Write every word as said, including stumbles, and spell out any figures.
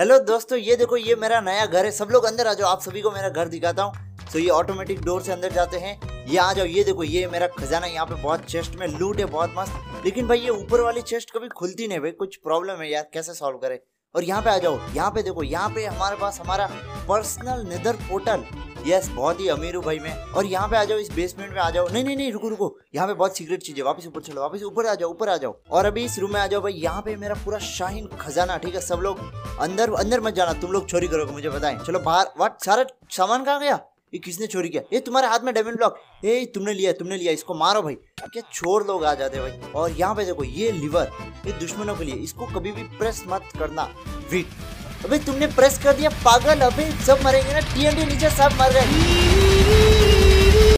Hello दोस्तों, ये देखो ये मेरा नया घर है। सब लोग अंदर आ जाओ, आप सभी को मेरा घर दिखाता हूँ। तो ये ऑटोमेटिक डोर से अंदर जाते हैं। ये आ जाओ, ये देखो ये मेरा खजाना। यहाँ पे बहुत चेस्ट में लूट है, बहुत मस्त। लेकिन भाई ये ऊपर वाली चेस्ट कभी खुलती नहीं भाई, कुछ प्रॉब्लम है यार, कैसे सॉल्व करे। और यहाँ पे आ जाओ, यहाँ पे देखो, यहाँ पे हमारे पास हमारा पर्सनल नेदर पोर्टल। यस, बहुत ही अमीर हूँ भाई मैं। और यहाँ पे आ जाओ, इस बेसमेंट में आ जाओ। नहीं नहीं नहीं, रुको रुको, यहाँ पे बहुत सीक्रेट चीज है। वापस ऊपर चलो, वापस ऊपर आ जाओ, ऊपर आ जाओ। और अभी इस रूम में आ जाओ भाई। यहाँ पे मेरा पूरा शाहीन खजाना, ठीक है। सब लोग अंदर अंदर मत जाना, तुम लोग चोरी करोगे मुझे बताएं। चलो बाहर। व्हाट, सारा सामान कहाँ गया? ये किसने चोरी किया? ये तुम्हारे हाथ में डायमंड ब्लॉक। ए तुमने लिया, तुमने लिया, इसको मारो भाई। क्या चोर लोग आ जाते हैं भाई। और यहाँ पे देखो ये लीवर, ये दुश्मनों के लिए, इसको कभी भी प्रेस मत करना। वीट, अबे तुमने प्रेस कर दिया पागल। अबे सब मरेंगे ना, टीएनटी नीचे सब मर गए।